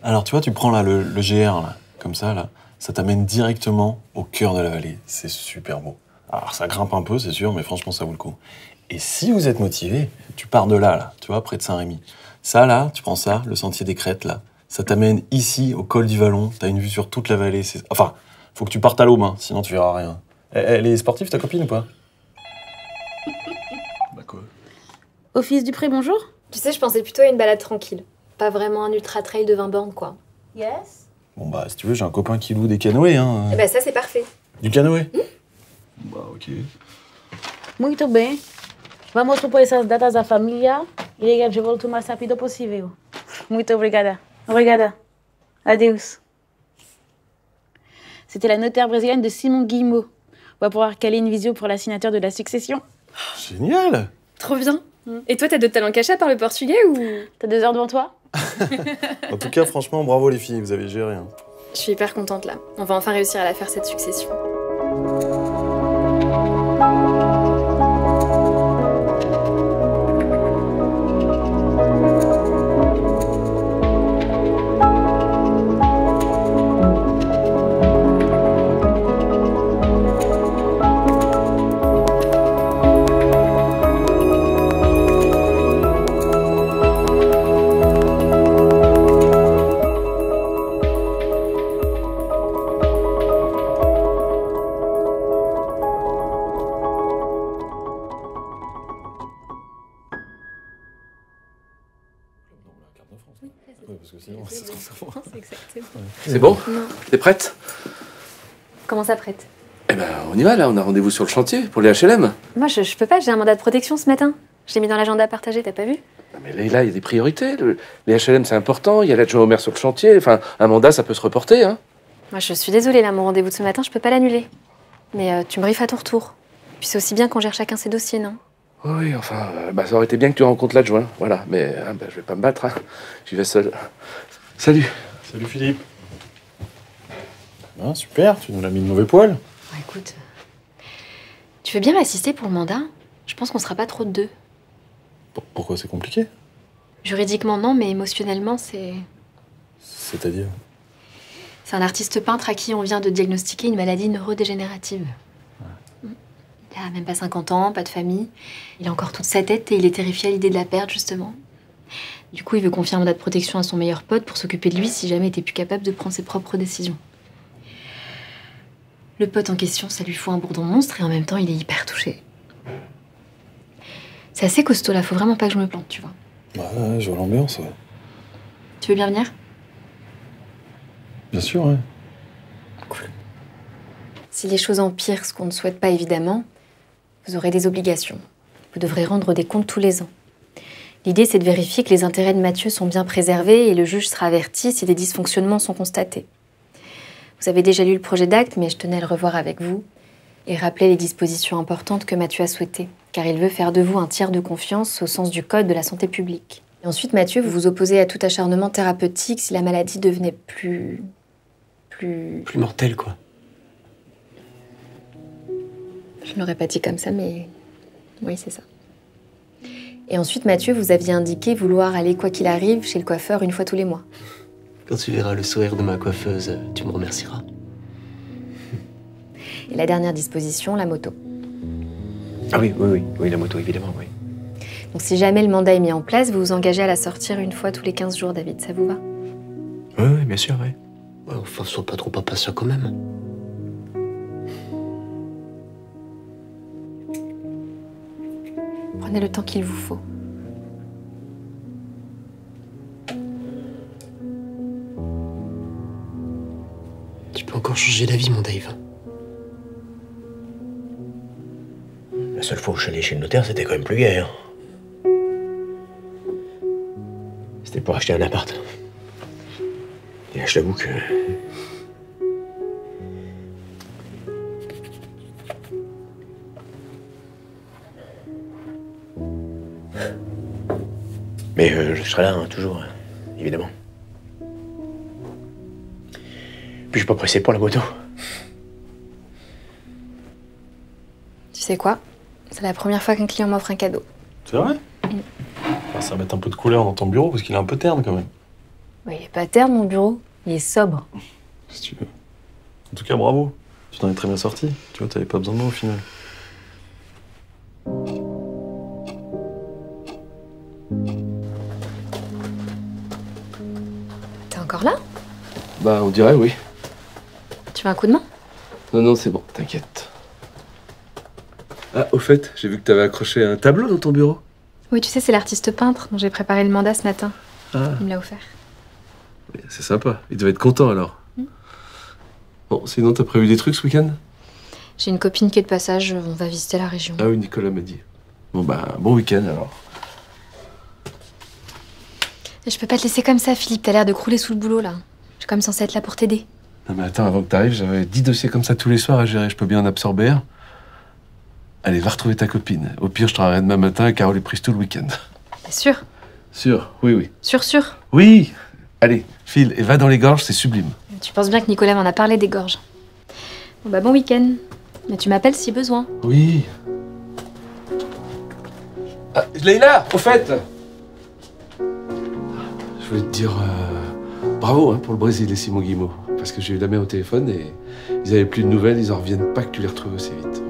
Alors, tu vois, tu prends là le GR, là, comme ça, là, ça t'amène directement au cœur de la vallée. C'est super beau. Alors, ça grimpe un peu, c'est sûr, mais franchement, ça vaut le coup. Et si vous êtes motivé, tu pars de là, tu vois, près de Saint-Rémy. Ça, là, tu prends ça, le sentier des Crêtes, là. Ça t'amène ici, au col du Vallon. T'as une vue sur toute la vallée. Enfin, faut que tu partes à l'aube, hein, sinon tu verras rien. Elle est sportive, ta copine, ou pas? Bah quoi? Office du Pré, bonjour. Tu sais, je pensais plutôt à une balade tranquille. Pas vraiment un ultra-trail de 20 bornes, quoi. Yes. Bon, bah, si tu veux, j'ai un copain qui loue des canoës, hein. Eh ben ça, c'est parfait. Du canoë? Bah, ok. Muito bem. Vamos supor essas datas da família e eu volto o mais rápido possível. Muito obrigada. Obrigada. Adeus. C'était la notaire brésilienne de Simon Guillemot. On va pouvoir caler une visio pour la signature de la succession. Génial! Trop bien. Et toi, t'as d'autres talents cachés par le portugais ou... T'as 2 heures devant toi? En tout cas, franchement, bravo les filles, vous avez géré. Hein. Je suis hyper contente là. On va enfin réussir à la faire cette succession. C'est bon? T'es prête? Comment ça prête? Eh ben, on y va là, on a rendez-vous sur le chantier pour les HLM. Moi, je peux pas, j'ai un mandat de protection ce matin. Je l'ai mis dans l'agenda partagé, t'as pas vu? Non, mais là, il y a des priorités. Les HLM, c'est important, il y a l'adjoint au maire sur le chantier. Enfin, un mandat, ça peut se reporter, hein. Moi, je suis désolée, là, mon rendez-vous de ce matin, je peux pas l'annuler. Mais tu me briefes à ton retour. Puis c'est aussi bien qu'on gère chacun ses dossiers, non? Oui, enfin, bah, ça aurait été bien que tu rencontres l'adjoint, voilà. Mais bah, je vais pas me battre, hein. J'y vais seul. Salut. Salut Philippe. Ah, super, tu nous l'as mis de mauvais poil. Ouais, écoute, tu veux bien m'assister pour le mandat? Je pense qu'on sera pas trop de deux. Pourquoi c'est compliqué? Juridiquement, non, mais émotionnellement, c'est... C'est-à-dire? C'est un artiste peintre à qui on vient de diagnostiquer une maladie neurodégénérative. Ouais. Il a même pas 50 ans, pas de famille. Il a encore toute sa tête et il est terrifié à l'idée de la perdre, justement. Du coup, il veut confier un mandat de protection à son meilleur pote pour s'occuper de lui si jamais il était plus capable de prendre ses propres décisions. Le pote en question, ça lui fout un bourdon monstre et en même temps, il est hyper touché. C'est assez costaud là, faut vraiment pas que je me plante, tu vois. Ouais, je vois l'ambiance, ouais. Tu veux bien venir? Bien sûr, ouais. Cool. Si les choses empirent, ce qu'on ne souhaite pas évidemment, vous aurez des obligations. Vous devrez rendre des comptes tous les ans. L'idée, c'est de vérifier que les intérêts de Mathieu sont bien préservés et le juge sera averti si des dysfonctionnements sont constatés. Vous avez déjà lu le projet d'acte, mais je tenais à le revoir avec vous et rappeler les dispositions importantes que Mathieu a souhaitées, car il veut faire de vous un tiers de confiance au sens du code de la santé publique. Et ensuite, Mathieu, vous vous opposez à tout acharnement thérapeutique si la maladie devenait plus mortelle, quoi. Je ne l'aurais pas dit comme ça, mais oui, c'est ça. Et ensuite, Mathieu, vous aviez indiqué vouloir aller, quoi qu'il arrive, chez le coiffeur une fois tous les mois. Quand tu verras le sourire de ma coiffeuse, tu me remercieras. Et la dernière disposition, la moto. Ah oui, la moto, évidemment, oui. Donc si jamais le mandat est mis en place, vous vous engagez à la sortir une fois tous les 15 jours, David, ça vous va? Oui, bien sûr, oui. Ouais, enfin, sois pas trop impatient quand même. Prenez le temps qu'il vous faut. Tu peux encore changer d'avis, mon Dave. La seule fois où je suis allé chez le notaire, c'était quand même plus gai, hein. C'était pour acheter un appart. Et là, je t'avoue que... Mais je serai là, hein, toujours, évidemment. Puis je suis pas pressé pour la moto. Tu sais quoi? C'est la première fois qu'un client m'offre un cadeau. C'est vrai? Ça va mettre un peu de couleur dans ton bureau parce qu'il est un peu terne quand même. Bah, il est pas terne, mon bureau. Il est sobre. Si tu veux. En tout cas, bravo. Tu t'en es très bien sorti. Tu vois, t'avais pas besoin de moi au final. T'es encore là? Bah, on dirait oui. Tu veux un coup de main? Non, non, c'est bon, t'inquiète. Ah, au fait, j'ai vu que t'avais accroché un tableau dans ton bureau. Oui, tu sais, c'est l'artiste peintre dont j'ai préparé le mandat ce matin. Ah, Il me l'a offert. c'est sympa. Il devait être content alors. Bon, sinon, t'as prévu des trucs ce week-end? J'ai une copine qui est de passage, on va visiter la région. Ah oui, Nicolas m'a dit. Bon, bah, bon week-end alors. Je peux pas te laisser comme ça, Philippe, t'as l'air de crouler sous le boulot, là. Je suis comme censée être là pour t'aider. Non, mais attends, avant que t'arrives, j'avais 10 dossiers comme ça tous les soirs à gérer. Je peux bien en absorber un. Allez, va retrouver ta copine. Au pire, je travaillerai demain matin et Carole est prise tout le week-end. T'es sûr? Sûr, oui, oui. Sûr. Oui! Allez, file et va dans les gorges, c'est sublime. Tu penses bien que Nicolas m'en a parlé des gorges. Bon bah bon week-end. Mais tu m'appelles si besoin. Oui. Ah, Leïla, au fait! Je voulais te dire bravo hein, pour le Brésil et Simon Guimau. Parce que j'ai eu la mère au téléphone et ils avaient plus de nouvelles, ils en reviennent pas que tu les retrouves aussi vite.